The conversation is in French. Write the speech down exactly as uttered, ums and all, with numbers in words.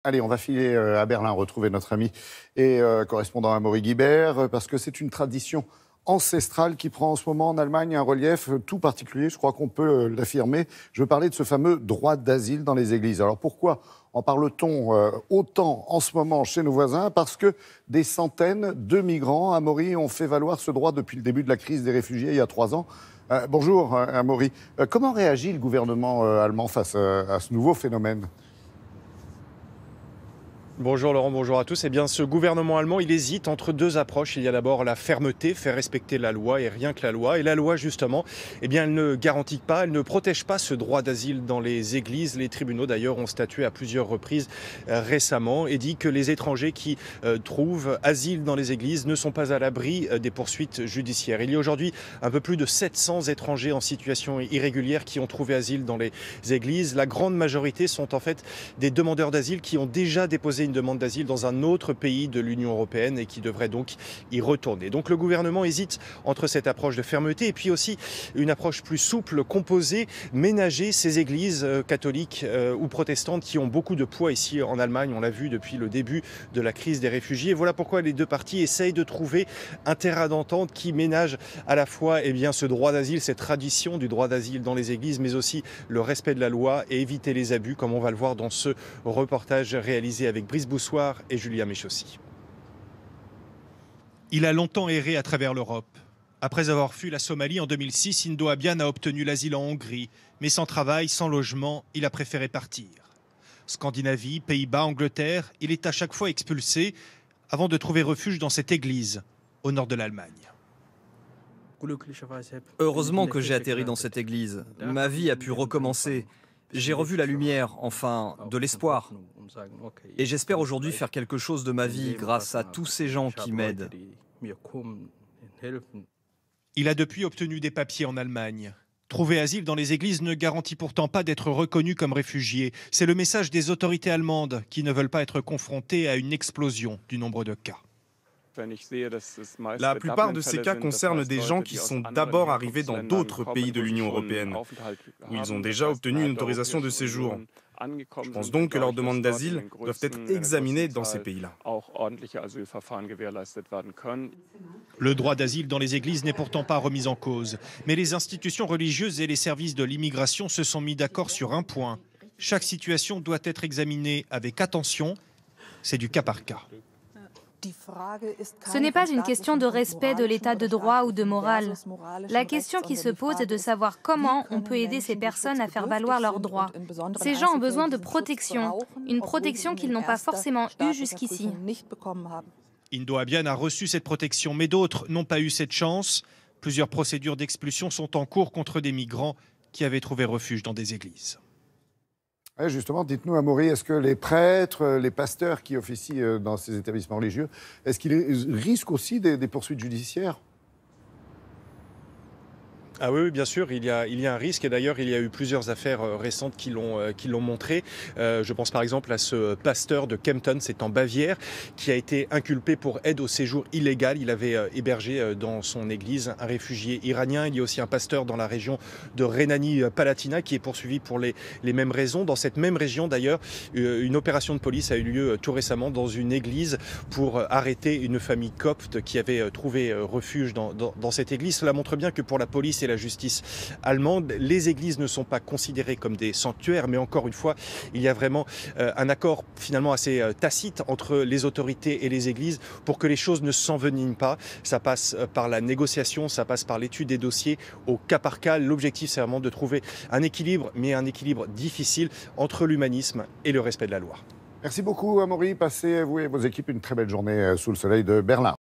Allez, on va filer à Berlin, retrouver notre ami et euh, correspondant Amaury Guibert, parce que c'est une tradition ancestrale qui prend en ce moment en Allemagne un relief tout particulier, je crois qu'on peut l'affirmer. Je veux parler de ce fameux droit d'asile dans les églises. Alors pourquoi en parle-t-on euh, autant en ce moment chez nos voisins? Parce que des centaines de migrants, Amaury, ont fait valoir ce droit depuis le début de la crise des réfugiés il y a trois ans. Euh, bonjour Amaury. Euh, comment réagit le gouvernement euh, allemand face à, à ce nouveau phénomène ? Bonjour Laurent, bonjour à tous. Eh bien, ce gouvernement allemand, il hésite entre deux approches. Il y a d'abord la fermeté, faire respecter la loi et rien que la loi. Et la loi, justement, eh bien, elle ne garantit pas, elle ne protège pas ce droit d'asile dans les églises. Les tribunaux, d'ailleurs, ont statué à plusieurs reprises euh, récemment et dit que les étrangers qui euh, trouvent asile dans les églises ne sont pas à l'abri euh, des poursuites judiciaires. Il y a aujourd'hui un peu plus de sept cents étrangers en situation irrégulière qui ont trouvé asile dans les églises. La grande majorité sont en fait des demandeurs d'asile qui ont déjà déposé une demande d'asile dans un autre pays de l'Union européenne et qui devrait donc y retourner. Donc le gouvernement hésite entre cette approche de fermeté et puis aussi une approche plus souple, composée, ménager ces églises catholiques ou protestantes qui ont beaucoup de poids ici en Allemagne. On l'a vu depuis le début de la crise des réfugiés. Et voilà pourquoi les deux parties essayent de trouver un terrain d'entente qui ménage à la fois eh bien, ce droit d'asile, cette tradition du droit d'asile dans les églises, mais aussi le respect de la loi et éviter les abus, comme on va le voir dans ce reportage réalisé avec Brice Boussoir et Julia Méchossi. Il a longtemps erré à travers l'Europe. Après avoir fui la Somalie en deux mille six, Indo Abian a obtenu l'asile en Hongrie. Mais sans travail, sans logement, il a préféré partir. Scandinavie, Pays-Bas, Angleterre, il est à chaque fois expulsé avant de trouver refuge dans cette église, au nord de l'Allemagne. Heureusement que j'ai atterri dans cette église. Ma vie a pu recommencer. J'ai revu la lumière, enfin, de l'espoir. Et j'espère aujourd'hui faire quelque chose de ma vie grâce à tous ces gens qui m'aident. Il a depuis obtenu des papiers en Allemagne. Trouver asile dans les églises ne garantit pourtant pas d'être reconnu comme réfugié. C'est le message des autorités allemandes qui ne veulent pas être confrontées à une explosion du nombre de cas. La plupart de ces cas concernent des gens qui sont d'abord arrivés dans d'autres pays de l'Union européenne, où ils ont déjà obtenu une autorisation de séjour. Je pense donc que leurs demandes d'asile doivent être examinées dans ces pays-là. Le droit d'asile dans les églises n'est pourtant pas remis en cause. Mais les institutions religieuses et les services de l'immigration se sont mis d'accord sur un point. Chaque situation doit être examinée avec attention. C'est du cas par cas. Ce n'est pas une question de respect de l'état de droit ou de morale. La question qui se pose est de savoir comment on peut aider ces personnes à faire valoir leurs droits. Ces gens ont besoin de protection, une protection qu'ils n'ont pas forcément eue jusqu'ici. Indo Abian a reçu cette protection, mais d'autres n'ont pas eu cette chance. Plusieurs procédures d'expulsion sont en cours contre des migrants qui avaient trouvé refuge dans des églises. Ouais, justement, dites-nous, Amaury, est-ce que les prêtres, les pasteurs qui officient dans ces établissements religieux, est-ce qu'ils risquent aussi des, des poursuites judiciaires ? Ah oui, oui, bien sûr, il y a, il y a un risque et d'ailleurs il y a eu plusieurs affaires euh, récentes qui l'ont euh, qui l'ont montré. Euh, je pense par exemple à ce pasteur de Kempten, c'est en Bavière, qui a été inculpé pour aide au séjour illégal. Il avait euh, hébergé euh, dans son église un réfugié iranien. Il y a aussi un pasteur dans la région de Rhénanie-Palatinat qui est poursuivi pour les, les mêmes raisons. Dans cette même région d'ailleurs, euh, une opération de police a eu lieu euh, tout récemment dans une église pour euh, arrêter une famille copte qui avait euh, trouvé euh, refuge dans, dans, dans cette église. Cela montre bien que pour la police et la justice allemande, les églises ne sont pas considérées comme des sanctuaires, mais encore une fois, il y a vraiment euh, un accord finalement assez euh, tacite entre les autorités et les églises pour que les choses ne s'enveniment pas. Ça passe euh, par la négociation, ça passe par l'étude des dossiers au cas par cas. L'objectif, c'est vraiment de trouver un équilibre, mais un équilibre difficile entre l'humanisme et le respect de la loi. Merci beaucoup, Amaury. Passez, vous et vos équipes, une très belle journée sous le soleil de Berlin.